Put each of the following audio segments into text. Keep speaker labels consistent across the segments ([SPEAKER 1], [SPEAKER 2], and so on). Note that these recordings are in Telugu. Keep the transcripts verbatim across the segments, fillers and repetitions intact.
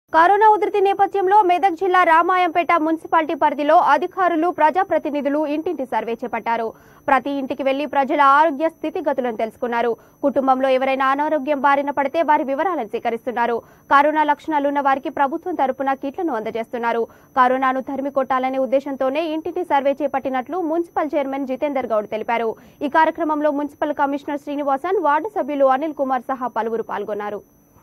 [SPEAKER 1] కరోనా ఉధృతి నేపథ్యంలో మెదక్ జిల్లా రామాయంపేట మున్సిపాలిటీ పరిధిలో అధికారులు ప్రజాప్రతినిధులు ఇంటింటి సర్వే చేపట్టారు. ప్రతి ఇంటికి వెళ్లి ప్రజల ఆరోగ్య స్థితిగతులను తెలుసుకున్నారు. కుటుంబంలో ఎవరైనా అనారోగ్యం బారిన పడితే వారి వివరాలను సేకరిస్తున్నారు. కరోనా లక్షణాలున్న వారికి ప్రభుత్వం తరపున కిట్లను అందజేస్తున్నారు. కరోనాను తరిమి కొట్టాలనే ఉద్దేశంతోనే ఇంటింటి సర్వే చేపట్టినట్లు మున్సిపల్ చైర్మన్ జితేందర్ గౌడ్ తెలిపారు. ఈ కార్యక్రమంలో మున్సిపల్ కమిషనర్ శ్రీనివాసన్, వార్డు సభ్యులు అనిల్ కుమార్ సహా పలువురు పాల్గొన్నారు.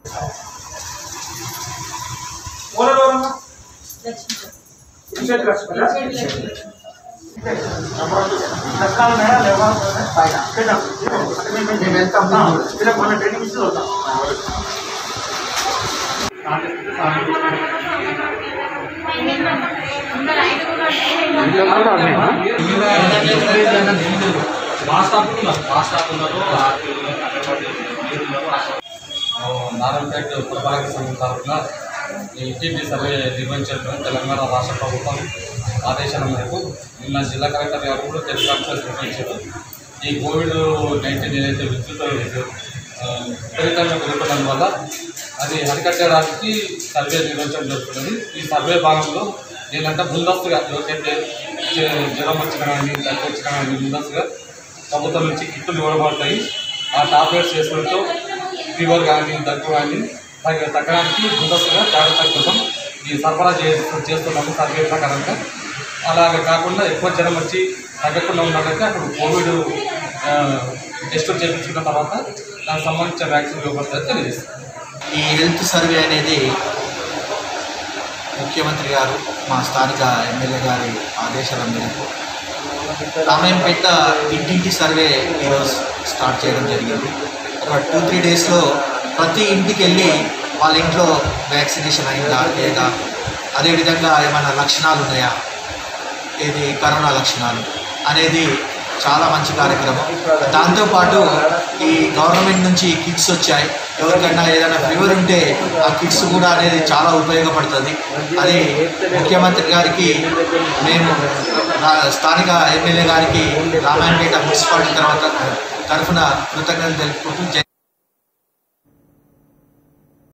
[SPEAKER 2] నారాయణపేట పురపాలక సంఘం తరఫున ఇంటింటి సర్వే నిర్వహించడం తెలంగాణ రాష్ట్ర ప్రభుత్వం ఆదేశాల మేరకు నిన్న జిల్లా కలెక్టర్ గారు కూడా టెలికాన్ఫరెన్స్ నిర్వహించారు. ఈ కోవిడ్ నైన్టీన్ ఏదైతే విద్యుత్ విపరీతంగా పెరుగుతున్నందు వల్ల అది అరికట్టడానికి సర్వే నిర్వహించడం జరుగుతున్నది. ఈ సర్వే భాగంలో ఏంటంటే ముందస్తుగా ఎవరికైతే జ్వరం వచ్చిన కానీ దగ్గు వచ్చిన కానీ ముందస్తుగా ప్రభుత్వం నుంచి కిట్లు ఇవ్వబడతాయి. ఆ టాబ్లెట్స్ వేసుకోవడంతో ఫీవర్ కానీ దగ్గు కానీ తగ్గడానికి ముందస్తుగా జాగ్రత్త కోసం ఈ సరఫరా చేస్తున్నాము సర్వే ప్రకారంగా. అలాగే కాకుండా ఎక్కువ జ్వరం వచ్చి తగ్గకుండా ఉన్నట్లయితే అక్కడ కోవిడ్ టెస్టులు చేయించుకున్న తర్వాత దానికి సంబంధించిన వ్యాక్సిన్ ఇవ్వబడుతుంది తెలియజేస్తాం.
[SPEAKER 3] ఈ హెల్త్ సర్వే అనేది ముఖ్యమంత్రి గారు మా స్థానిక ఎమ్మెల్యే గారి ఆదేశాల మేరకు రామాయంపేట ఇంటింటి సర్వే ఈరోజు స్టార్ట్ చేయడం జరిగింది. ఒక టూ త్రీ డేస్లో ప్రతి ఇంటికి వెళ్ళి వాళ్ళ ఇంట్లో వ్యాక్సినేషన్ అయిందా లేదా, అదేవిధంగా ఏమైనా లక్షణాలు ఉన్నాయా, ఏది కరోనా లక్షణాలు అనేది చాలా మంచి కార్యక్రమం. దాంతోపాటు ఈ గవర్నమెంట్ నుంచి కిట్స్ వచ్చాయి. ఎవరికైనా ఏదైనా ఫీవర్ ఉంటే ఆ కిట్స్ కూడా అనేది చాలా ఉపయోగపడుతుంది. అది ముఖ్యమంత్రి గారికి, మేము స్థానిక ఎమ్మెల్యే గారికి రామాయంపేట మున్సిపాలిటీ తర్వాత తరఫున కృతజ్ఞతలు తెలుపుకుంటూ